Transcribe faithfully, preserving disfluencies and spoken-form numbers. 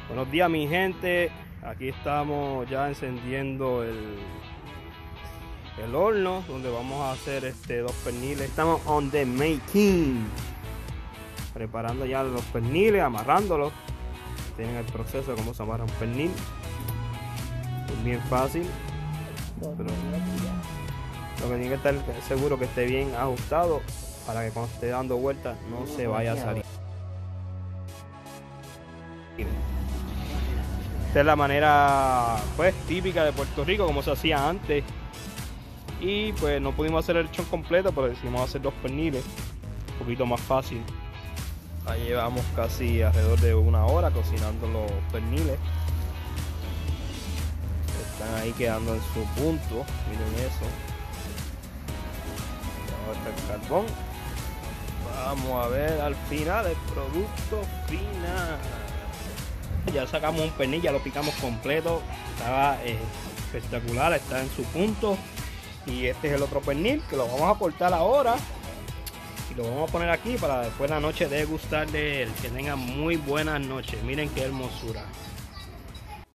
Buenos días, mi gente. Aquí estamos ya encendiendo el, el horno donde vamos a hacer este dos perniles. Estamos on the making, preparando ya los perniles, amarrándolos. Tienen el proceso de cómo se amarra un pernil. Es bien fácil, pero lo que tiene que estar seguro que esté bien ajustado para que cuando esté dando vueltas no se vaya a salir. Esta es la manera pues típica de Puerto Rico, como se hacía antes. Y pues no pudimos hacer el lechón completo, pero decidimos hacer dos perniles, un poquito más fácil. Ahí llevamos casi alrededor de una hora cocinando los perniles. Están ahí quedando en su punto, miren eso. Vamos a echar el carbón. Vamos a ver al final el producto final. Ya sacamos un pernil, ya lo picamos completo. Estaba eh, espectacular, está en su punto. Y este es el otro pernil que lo vamos a cortar ahora y lo vamos a poner aquí para después de la noche degustar de él. Que tengan muy buenas noches. Miren qué hermosura.